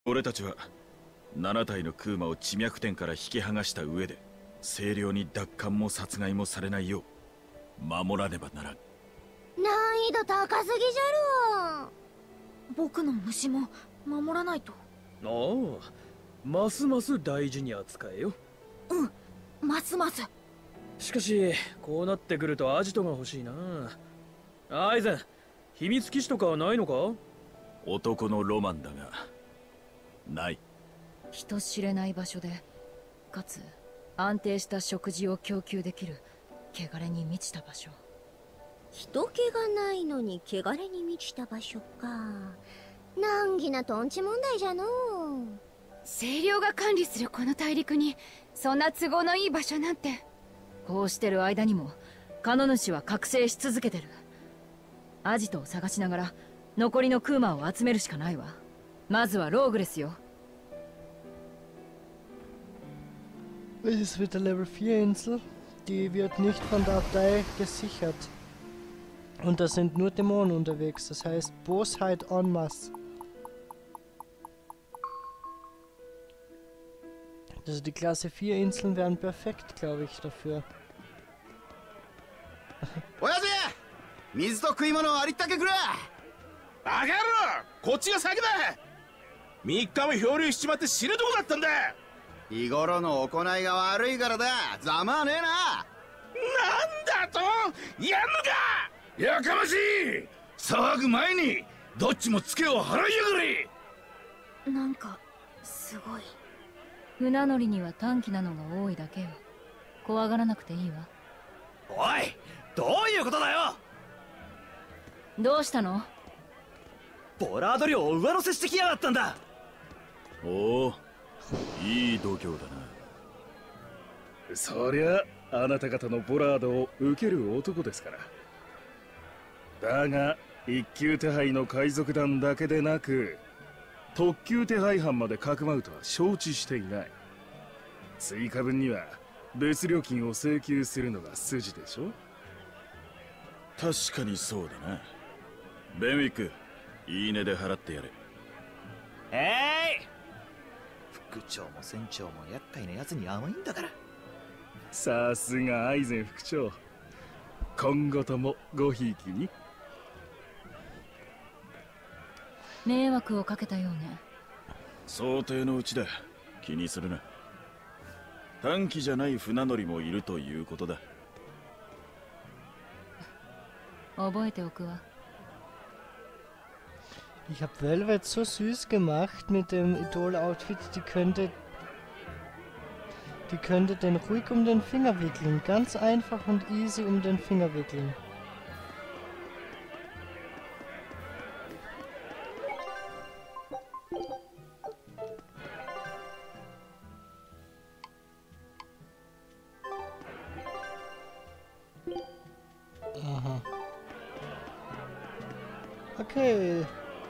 俺たちは7体のクーマを地脈点から引き剥がした上で清涼に奪還も殺害もされないよう守らねばならん。 難易度高すぎじゃろ。 僕の虫も守らないと。 ああ、ますます大事に扱えよ。 うん、ますます。 しかしこうなってくるとアジトが欲しいな。アイゼン、秘密基地とかはないのか？ 男のロマンだがない。 人知れない場所でかつ安定した食事を供給できる汚れに満ちた場所。 人気がないのに汚れに満ちた場所か。難儀なトンチ問題じゃのう。 清涼が管理するこの大陸にそんな都合のいい場所なんて。 こうしてる間にもカノ主は覚醒し続けてる。アジトを探しながら残りのクーマを集めるしかないわ。まずはローグレスよ。 Es ist wieder Level 4 Insel. Die wird nicht von der Abtei gesichert. Und da sind nur Dämonen unterwegs. Das heißt Bosheit en masse. Also die Klasse 4 Inseln wären perfekt, glaube ich, dafür. 親父、水と食い物をありったけくれ。 バカ野郎、こっちが先だ。3日も漂流しちまって死ぬとこだったんだ。 日頃の行いが悪いからだ。ざまはねえな。 なんだと、やんのか。やかましい。騒ぐ前にどっちもツケを払いやがれ。 なんかすごい。 船乗りには短気なのが多いだけよ。怖がらなくていいわ。 おい、どういうことだよ。 どうしたの？ ボラード量を上乗せしてきやがったんだ。 おお、いい度胸だな。そりゃあなた方のボラードを受ける男ですから。だが一級手配の海賊団だけでなく特級手配犯までかくまうとは承知していない。追加分には別料金を請求するのが筋でしょ。 確かにそうだな。ベンウィック、いいねで払ってやれ。 副長も船長も厄介なやつに甘いんだから。 さすがアイゼン副長、今後ともごひいきに。 迷惑をかけたようね。 想定のうちだ。気にするな。短期じゃない船乗りもいるということだ。 覚えておくわ。 Ich habe Velvet so süß gemacht mit dem Idol-Outfit, die könnte den ruhig um den Finger wickeln. Ganz einfach und easy um den Finger wickeln. Aha. Okay.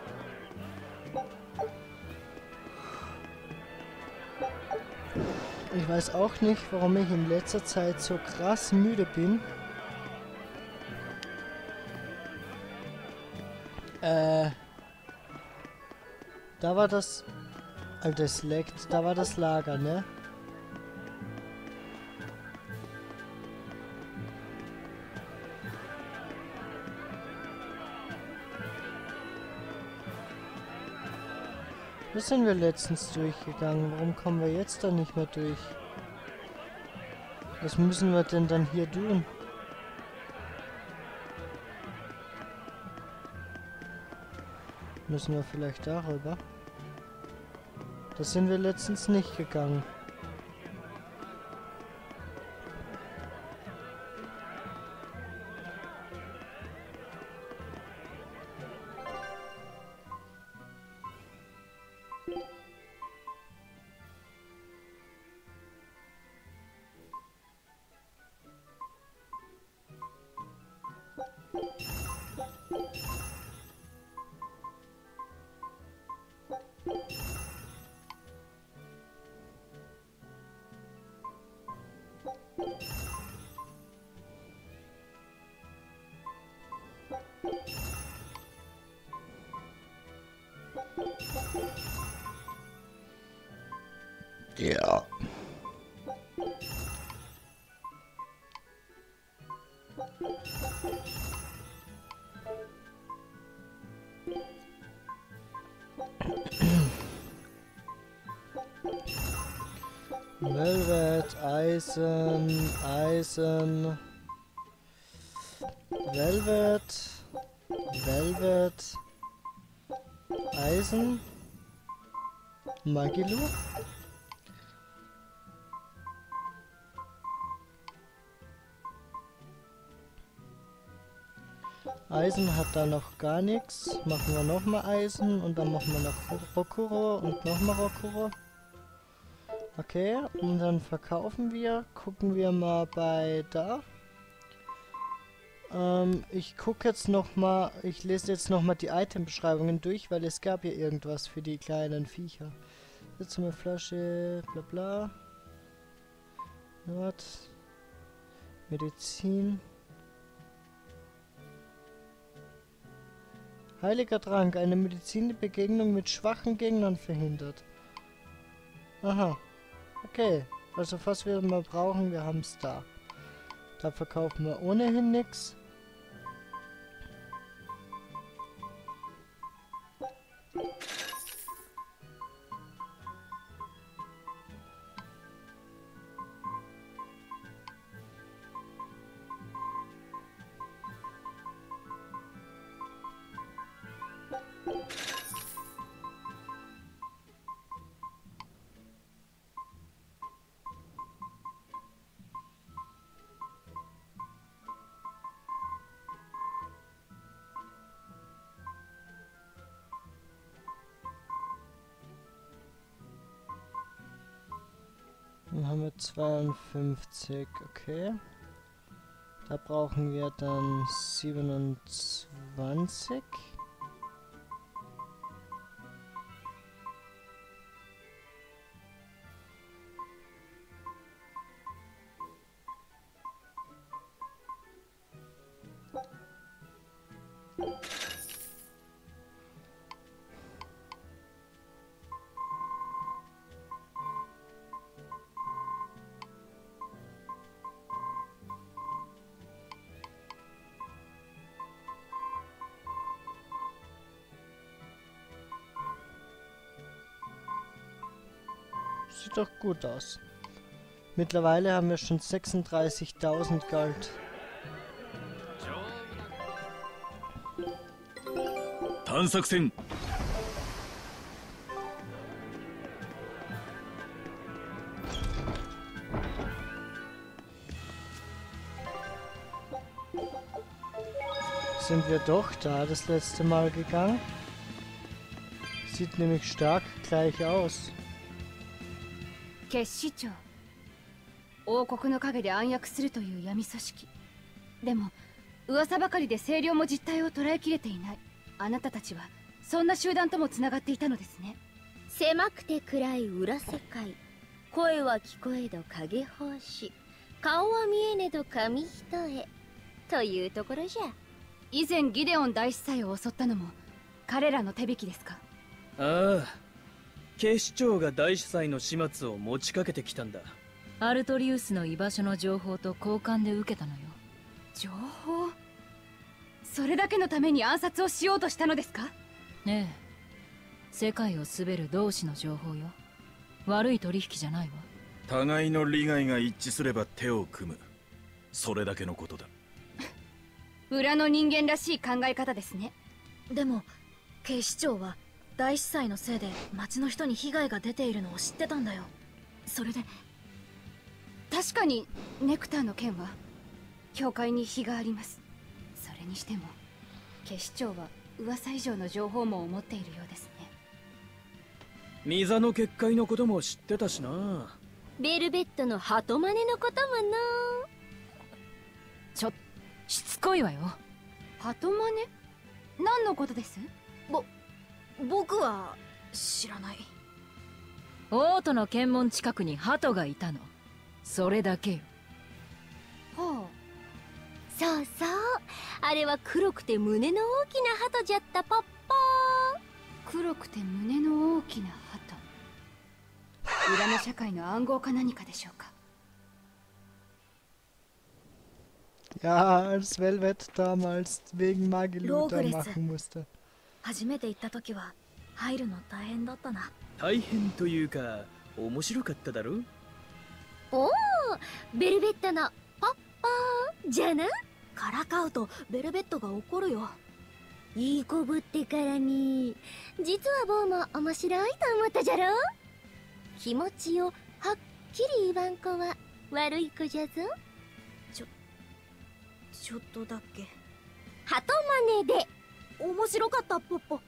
Ich weiß auch nicht, warum ich in letzter Zeit so krass müde bin. Da war das... Alter, es leckt. Da war das Lager, ne? Da sind wir letztens durchgegangen. Warum kommen wir jetzt da nicht mehr durch? Was müssen wir denn dann hier tun? Müssen wir vielleicht darüber? Da sind wir letztens nicht gegangen. Ja. Velvet, Eisen, Eisen, Velvet, Velvet, Eisen, Magilu. Eisen hat da noch gar nichts. Machen wir nochmal Eisen und dann machen wir noch Rokuro und nochmal Rokuro. Okay, und dann verkaufen wir. Gucken wir mal bei da. Ich gucke jetzt nochmal, ich lese jetzt nochmal die Item-Beschreibungen durch, weil es gab hier irgendwas für die kleinen Viecher. Jetzt eine Flasche, bla bla. Nord. Medizin. Heiliger Trank, eine Medizinbegegnung mit schwachen Gegnern verhindert. Aha. Okay, also was wir mal brauchen, wir haben es da. Da verkaufen wir ohnehin nichts. Dann haben wir 52, okay. Da brauchen wir dann 27. Sieht doch gut aus. Mittlerweile haben wir schon 36.000 Gold. Tansaksen. Sind wir doch da das letzte Mal gegangen? Sieht nämlich stark gleich aus. 結使長、王国の陰で暗躍するという闇組織。でも噂ばかりで清涼も実態を捉えきれていない。あなたたちはそんな集団ともつながっていたのですね。 狭くて暗い裏世界、声は聞こえど影奉仕、顔は見えねど紙一重というところじゃ。 以前ギデオン大司祭を襲ったのも彼らの手引きですか？ ああ、警視庁が大司祭の始末を持ちかけてきたんだ。 アルトリウスの居場所の情報と交換で受けたのよ。 情報？それだけのために暗殺をしようとしたのですか？ ねえ、世界を滑る同志の情報よ。悪い取引じゃないわ。 互いの利害が一致すれば手を組む、それだけのことだ。 裏の人間らしい考え方ですね。 でも警視庁は大司祭のせいで町の人に被害が出ているのを知ってたんだよ。それで確かにネクターの件は教会に非があります。それにしても警視庁は噂以上の情報網を持っているようですね。 ミザの結界のことも知ってたしな。 ベルベットの鳩真似のこともな。 しつこいわよ。 鳩真似？何のことです？ 僕は知らない。 王都の検問近くに鳩がいたの。それだけよ。 はそうそう、あれは黒くて胸の大きな鳩じゃったポッポあ、黒くて胸の大きな鳩。 裏の社会の暗号か何かでしょうか。 Ja, als Velvet damals wegen Magiluta Logres. machen musste. 初めて行った時は入るの大変だったな。 大変というか面白かっただろ。 おお、ベルベットのパッパーじゃな。 からかうとベルベットが怒るよ。 いい子ぶってからに。実はボーも面白いと思ったじゃろ。気持ちをはっきり言わん子は悪い子じゃぞ。 ちょっとだけ。 鳩真似で。 面白かったポッポ。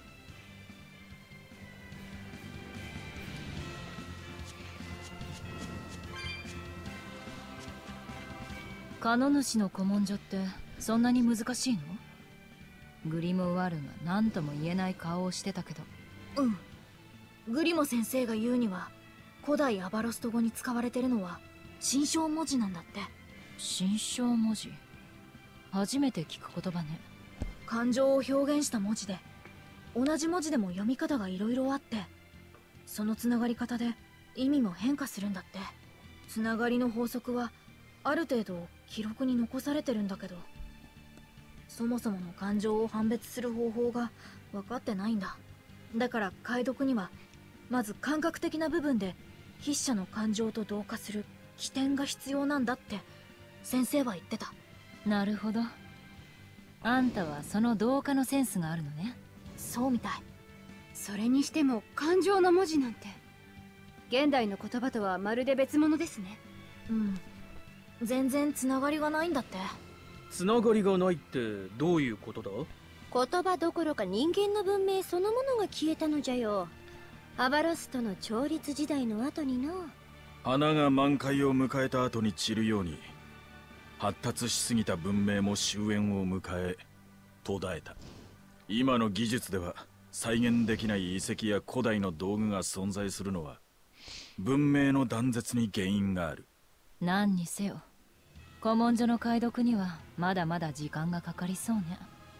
カノ主の古文書ってそんなに難しいの？グリモワールが何とも言えない顔をしてたけど。 うん。グリモ先生が言うには古代アバロスト語に使われてるのは心象文字なんだって。 心象文字、初めて聞く言葉ね。 感情を表現した文字で、同じ文字でも読み方がいろいろあって、そのつながり方で意味も変化するんだって。つながりの法則はある程度記録に残されてるんだけど、そもそもの感情を判別する方法が分かってないんだ。だから解読にはまず感覚的な部分で筆者の感情と同化する起点が必要なんだって先生は言ってた。 なるほど。あんたはその同化のセンスがあるのね。 そうみたい。 それにしても感情の文字なんて現代の言葉とはまるで別物ですね。 うん。全然つながりがないんだって。 つながりがないってどういうことだ？ 言葉どころか人間の文明そのものが消えたのじゃよ。アバロスとの調律時代の後にの。 花が満開を迎えた後に散るように、発達しすぎた文明も終焉を迎え途絶えた。今の技術では再現できない遺跡や古代の道具が存在するのは文明の断絶に原因がある。 何にせよ古文書の解読にはまだまだ時間がかかりそうね。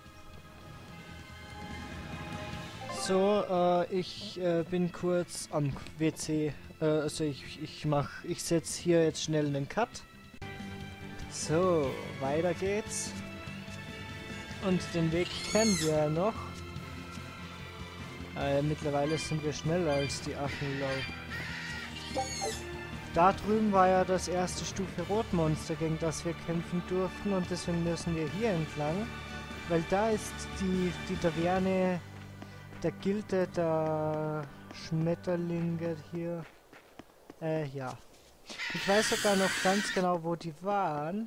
So, ich bin kurz am WC. Also ich setze hier jetzt schnell einen Cut. So, weiter geht's. Und den Weg kennen wir ja noch. Mittlerweile sind wir schneller als die Affenlau. Da drüben war ja das erste Stufe Rotmonster, gegen das wir kämpfen durften, und deswegen müssen wir hier entlang, weil da ist die Taverne der Gilde der Schmetterlinge hier. Ja. Ich weiß sogar noch ganz genau, wo die waren.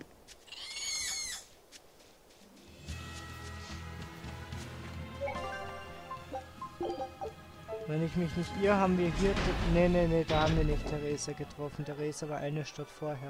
Wenn ich mich nicht irre, haben wir hier... Nee, da haben wir nicht Theresa getroffen. Theresa war eine Stadt vorher.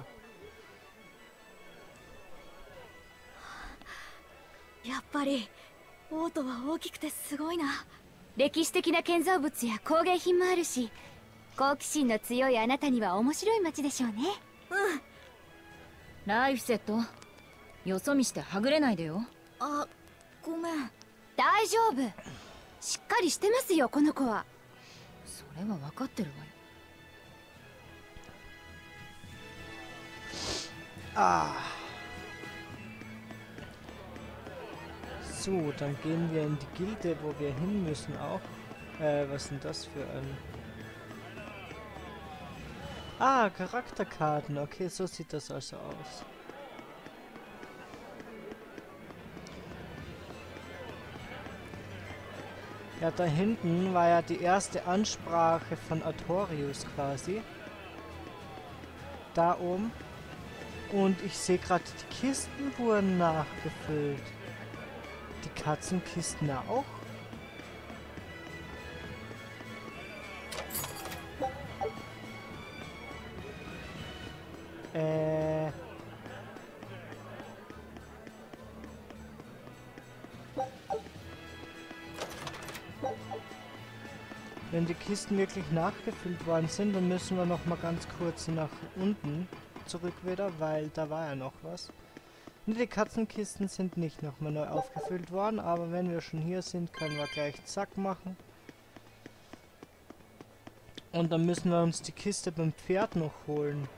やっぱりオートは大きくてすごいな。 歴史的な建造物や工芸品もあるし、好奇心の強いあなたには面白い街でしょうね。 うん。 ライフセット、よそ見してはぐれないでよ。 あ、ごめん。 大丈夫。しっかりしてますよ、この子は。 それは分かってるわよ。 Ah. So, dann gehen wir in die Gilde, wo wir hin müssen auch. Was ist denn das für ein... Ah, Charakterkarten. Okay, so sieht das also aus. Ja, da hinten war ja die erste Ansprache von Artorius quasi. Da oben. Und ich sehe gerade, die Kisten wurden nachgefüllt. Die Katzenkisten auch. Wenn die Kisten wirklich nachgefüllt worden sind, dann müssen wir noch mal ganz kurz nach unten zurück wieder, weil da war ja noch was. Die Katzenkisten sind nicht nochmal neu aufgefüllt worden, aber wenn wir schon hier sind, können wir gleich zack machen. Und dann müssen wir uns die Kiste beim Pferd noch holen.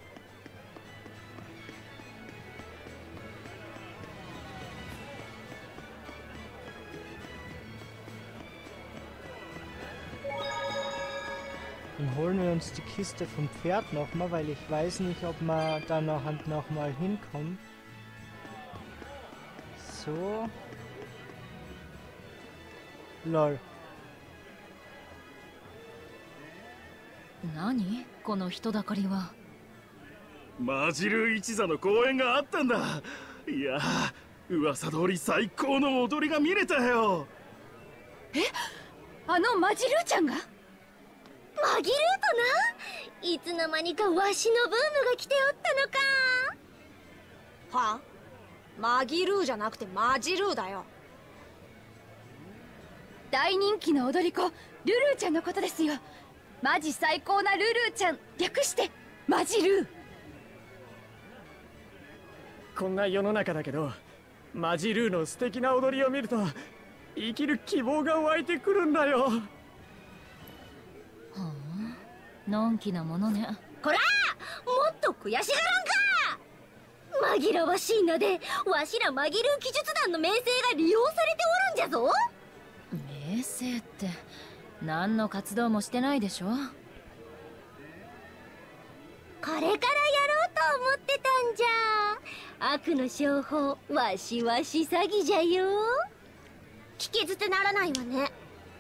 Dann holen wir uns die Kiste vom Pferd nochmal, weil ich weiß nicht, ob wir da nochmal hinkommen. So. Lol. 何この人だかりは。 マジル一座の公演があったんだ。いやー、噂通り最高の踊りが見れたよ。 え、あのマジルーちゃんが？ マギルーとな、いつの間にかわしのブームが来ておったのか。 はあ、マギルーじゃなくてマジルーだよ。 大人気の踊り子ルルーちゃんのことですよ。マジ最高なルルーちゃん、略してマジルー。 こんな世の中だけど、マジルーの素敵な踊りを見ると生きる希望が湧いてくるんだよ。はあ、のんきなものね。 こら、もっと悔しがらんか。紛らわしいので、わしらマギルー騎術団の名声が利用されておるんじゃぞ。 名声って何の活動もしてないでしょ。 これからやろうと思ってたんじゃ。悪の商法、わしわし詐欺じゃよ。聞き捨てならないわね。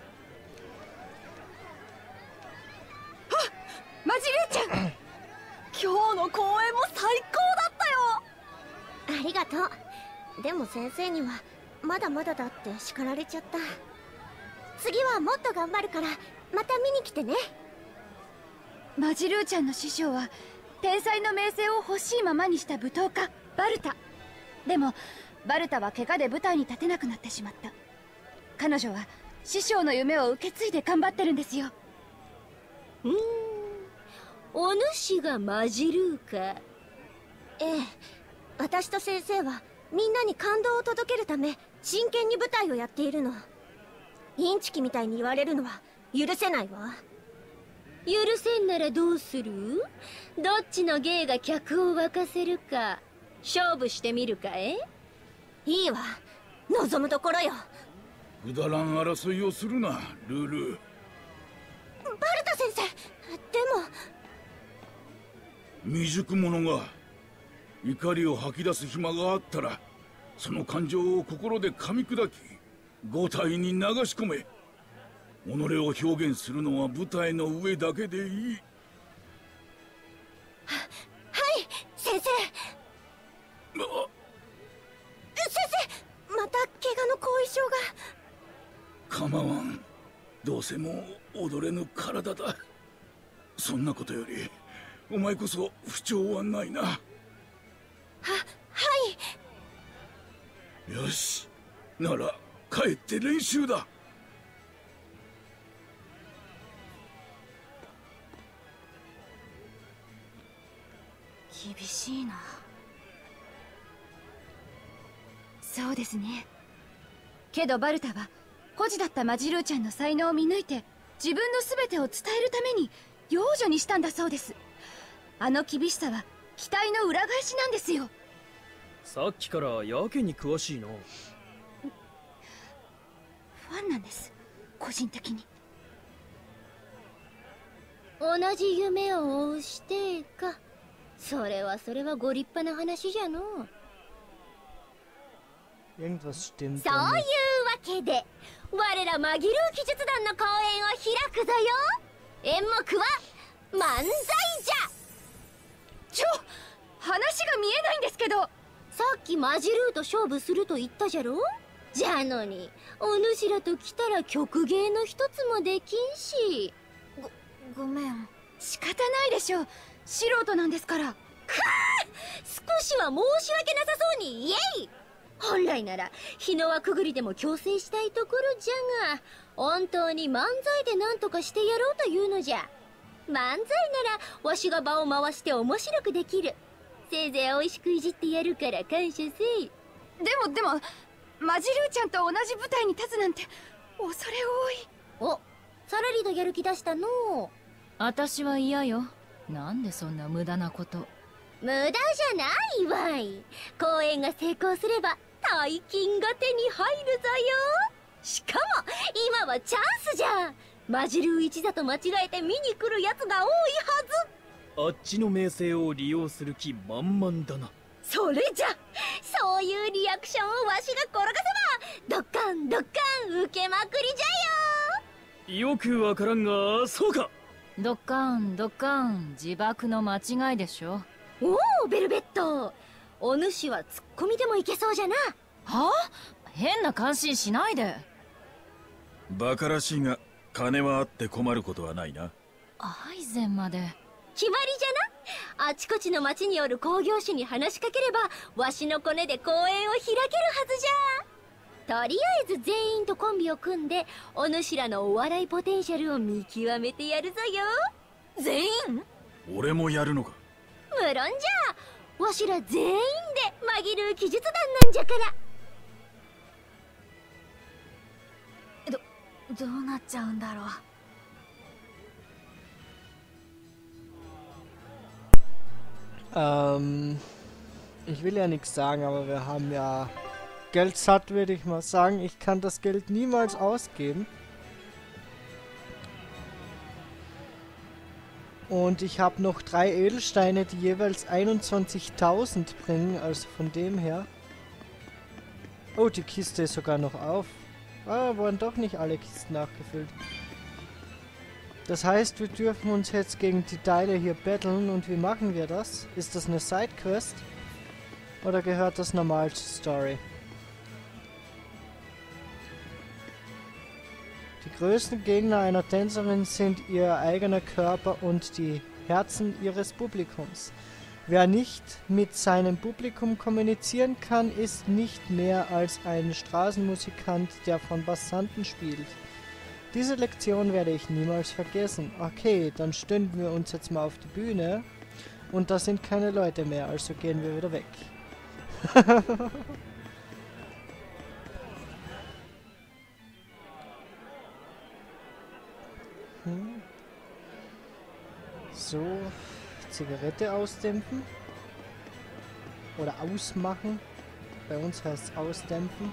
マジルーちゃん今日の公演も最高だったよ。 ありがとう。でも先生にはまだまだだって叱られちゃった。次はもっと頑張るからまた見に来てね。 マジルーちゃんの師匠は天才の名声を欲しいままにした舞踏家バルタ。でもバルタは怪我で舞台に立てなくなってしまった。彼女は師匠の夢を受け継いで頑張ってるんですよ。 お主がマジルーか。ええ、私と先生はみんなに感動を届けるため真剣に舞台をやっているの。インチキみたいに言われるのは許せないわ。許せんならどうする？どっちの芸が客を沸かせるか勝負してみるかい？いいわ、望むところよ。 くだらん争いをするな、ルル。 バルタ先生、でも未熟者が怒りを吐き出す暇があったら、その感情を心で噛み砕き五体に流し込め。己を表現するのは舞台の上だけでいい。 はい、先生。先生、また怪我の後遺症が。 構わん。どうせもう踊れぬ体だ。そんなことよりお前こそ不調はないな。 はい。 よし、なら帰って練習だ。 厳しいな。そうですね。けどバルタは孤児だったマジルーちゃんの才能を見抜いて自分の全てを伝えるために養女にしたんだそうです。あの厳しさは期待の裏返しなんですよ。 さっきからやけに詳しいな。 ファンなんです、個人的に。 同じ夢を追うしてか。それはご立派な話じゃの。そういうわけで我らマギルー騎術団の公演を開くぞよ。演目は漫才じゃ。 話が見えないんですけど。 さっきマジルーと勝負すると言ったじゃろ。じゃのにお主らと来たら曲芸の一つもできんし。 ごめん。仕方ないでしょう、素人なんですから。 少しは申し訳なさそうに言えい。本来なら日の輪くぐりでも強制したいところじゃが、本当に漫才で何とかしてやろうというのじゃ。漫才ならわしが場を回して面白くできる。せいぜい美味しくいじってやるから感謝せい。 でもマジルーちゃんと同じ舞台に立つなんて恐れ多い。 お、さらりとやる気出したのう。 私は嫌よ。なんでそんな無駄なこと。 無駄じゃないわい。公演が成功すれば大金が手に入るぞよ。しかも今はチャンスじゃん。マジルー一座と間違えて見に来るやつが多いはず。 あっちの名声を利用する気満々だな。 それじゃ、そういうリアクションをわしが転がせばドッカンドッカン受けまくりじゃよ。 よくわからんが、そうか。 ドッカンドッカン、自爆の間違いでしょ。 おお、ベルベット、お主はツッコミでもいけそうじゃな。 はあ、変な感心しないで。 バカらしいが金はあって困ることはないな。 アイゼンまで。 決まりじゃな。あちこちの町による興行師に話しかければわしのコネで公演を開けるはずじゃ。とりあえず全員とコンビを組んでお主らのお笑いポテンシャルを見極めてやるぞよ。全員？ 俺もやるのか。 無論じゃ、わしら全員でマギルー奇術団なんじゃから。 どうなっちゃうんだろう。 Ich will ja nichts sagen, aber wir haben ja Geld satt, würde ich mal sagen. Ich kann das Geld niemals ausgeben. Und ich habe noch 3 Edelsteine, die jeweils 21.000 bringen, also von dem her. Oh, die Kiste ist sogar noch auf. Ah, wurden doch nicht alle Kisten nachgefüllt. Das heißt, wir dürfen uns jetzt gegen die Teile hier battlen. Und wie machen wir das? Ist das eine Sidequest? Oder gehört das normal zur Story? Die größten Gegner einer Tänzerin sind ihr eigener Körper und die Herzen ihres Publikums. Wer nicht mit seinem Publikum kommunizieren kann, ist nicht mehr als ein Straßenmusikant, der von Passanten spielt. Diese Lektion werde ich niemals vergessen. Okay, dann stünden wir uns jetzt mal auf die Bühne. Und da sind keine Leute mehr, also gehen wir wieder weg. So, Zigarette ausdämpfen. Oder ausmachen. Bei uns heißt es ausdämpfen.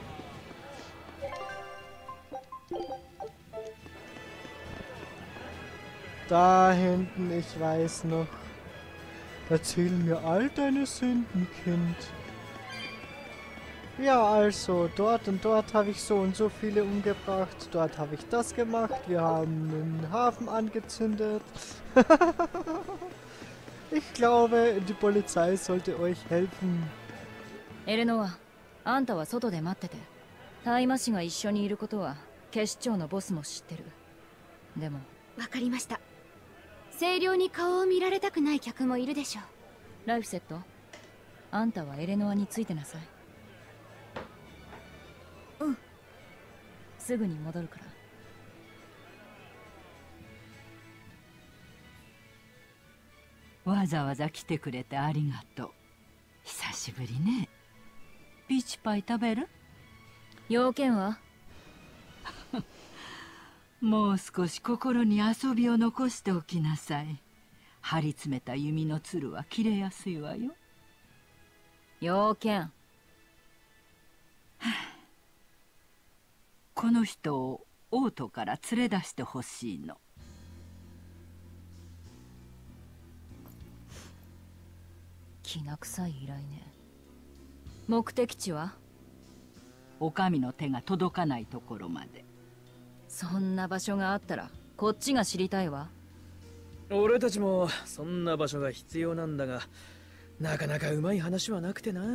Da hinten, ich weiß noch. Erzähl mir all deine Sünden, Kind. Ja, also, dort und dort habe ich so und so viele umgebracht. Dort habe ich das gemacht. Wir haben einen Hafen angezündet. Ich glaube, die Polizei sollte euch helfen. エレノア、あんたは外で待ってて。大魔師が一緒にいることは警視庁のボスも知ってる。でも、 わかりました。声量に顔を見られたくない客もいるでしょう。 ライフセット、あんたはエレノアについてなさい。うん。すぐに戻るから。 わざわざ来てくれてありがとう。久しぶりね。ピーチパイ食べる？ 要件は？ もう少し心に遊びを残しておきなさい。張り詰めた弓のつるは切れやすいわよ。 要件。 この人を王都から連れ出してほしいの。 きな臭い依頼ね。目的地は？ お上の手が届かないところまで。 そんな場所があったらこっちが知りたいわ。 俺たちもそんな場所が必要なんだが、なかなかうまい話はなくてな。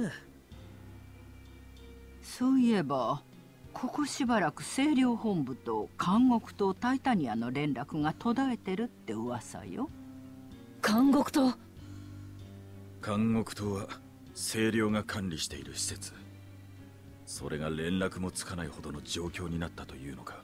そういえばここしばらく清涼本部と監獄とタイタニアの連絡が途絶えてるって噂よ。 監獄と？ 監獄とは清涼が管理している施設。それが連絡もつかないほどの状況になったというのか。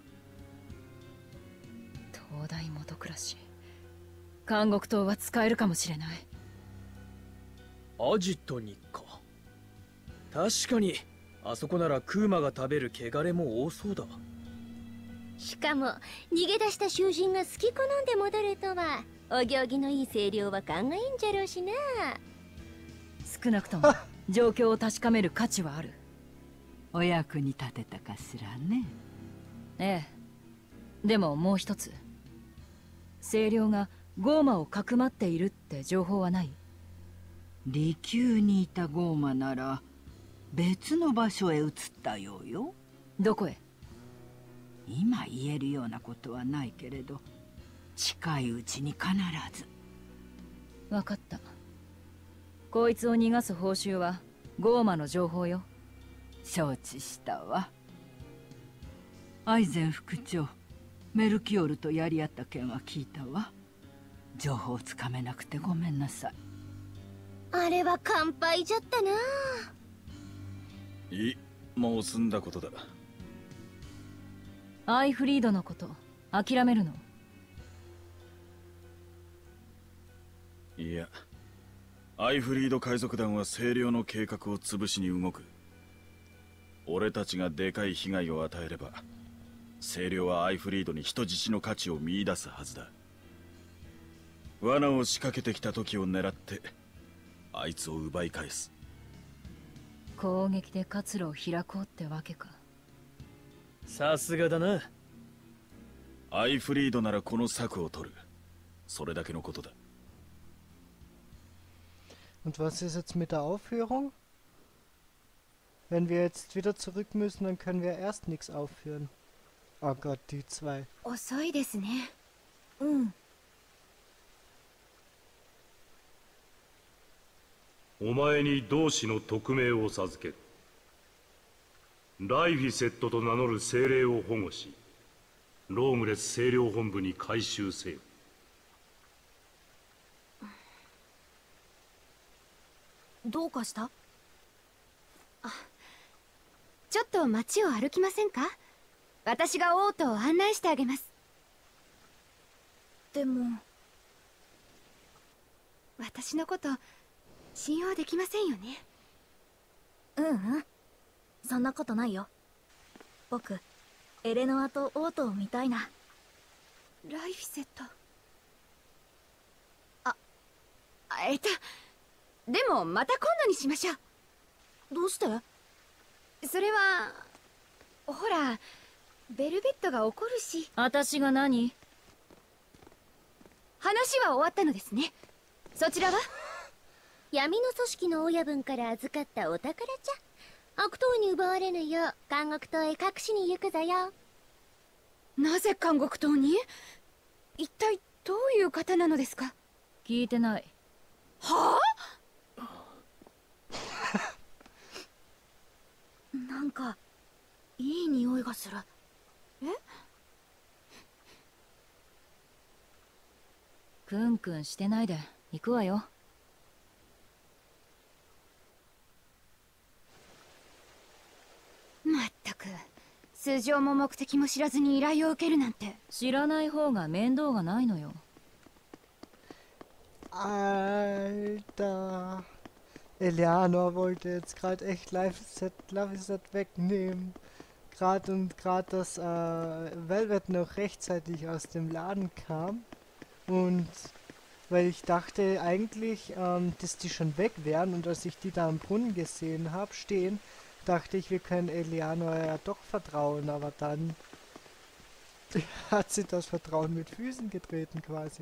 東大元暮らし、監獄島は使えるかもしれない。 アジトにか。確かにあそこならクーマが食べる汚れも多そうだ。 しかも逃げ出した囚人が好き好んで戻るとはお行儀のいい声量は勘がいいんじゃろうしな。 少なくとも状況を確かめる価値はある。 お役に立てたかしらね。 ええ。でももう一つ、声量がゴーマをかくまっているって情報はない？ 離宮にいたゴーマなら別の場所へ移ったようよ。 どこへ？ 今言えるようなことはないけれど、近いうちに必ず。 分かった。こいつを逃がす報酬はゴーマの情報よ。 承知したわ。アイゼン副長、メルキオルとやり合った件は聞いたわ。情報をつかめなくてごめんなさい。 あれは乾杯じゃったな。 いい、もう済んだことだ。 アイフリードのこと諦めるの？ いや、アイフリード海賊団は清涼の計画を潰しに動く。俺たちがでかい被害を与えれば、清涼はアイフリードに人質の価値を見出すはずだ。罠を仕掛けてきた時を狙ってあいつを奪い返す。 攻撃で活路を開こうってわけか。 さすがだな。 アイフリードならこの策を取る。それだけのことだ。 Und was ist jetzt mit der Aufführung? Wenn wir jetzt wieder zurück müssen, dann können wir erst nichts aufführen. Oh Gott, die zwei. 遅いですね。 うん。 お前に同志の匿名を授ける。ライフィセットと名乗る精霊を保護し、ローグレス清涼本部に回収せよ。 どうかした？ ちょっと街を歩きませんか？私が王都を案内してあげます。 でも私のこと信用できませんよね。 うんうん、そんなことないよ。僕エレノアとオートを見たいな。 ライフィセット。でもまた今度にしましょう。 どうして？ それはほら、ベルベットが怒るし。 私が何？ 話は終わったのですね。そちらは？ 闇の組織の親分から預かったお宝じゃ。悪党に奪われぬよう監獄島へ隠しに行くぞよ。 なぜ監獄島に？一体どういう方なのですか？ 聞いてない。 はあ？ なんかいい匂いがする。 え？ クンクンしてないで行くわよ。 まったく、素性も目的も知らずに依頼を受けるなんて。 知らない方が面倒がないのよ。 Alter. Eleanor wollte jetzt gerade echt Laviset wegnehmen. Gerade dass Velvet noch rechtzeitig aus dem Laden kam. Und weil ich dachte eigentlich, dass die schon weg wären, und als ich die da am Brunnen gesehen habe, stehen, dachte ich, wir können Eleanor ja doch vertrauen, aber dann hat sie das Vertrauen mit Füßen getreten quasi.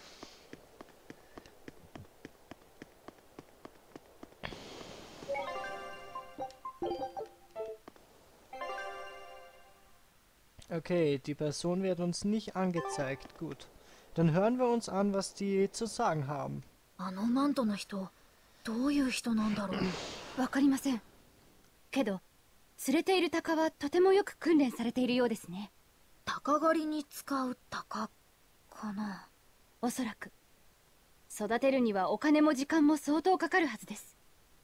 Okay, die Person wird uns nicht angezeigt. Gut. Dann hören wir uns an, was die zu sagen haben. あのマントの人、どういう人なんだろう。 わかりません。けど、連れている鷹はとてもよく訓練されているようですね。 鷹狩りに使う鷹かな。 おそらく。育てるにはお金も時間も相当かかるはずです。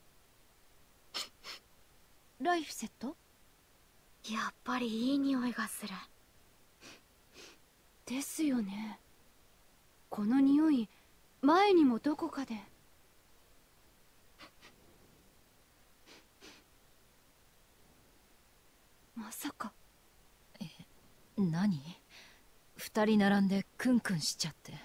ライフセット？ やっぱりいい匂いがする。 ですよね。この匂い、前にもどこかで。まさか。 何？二人並んでクンクンしちゃって。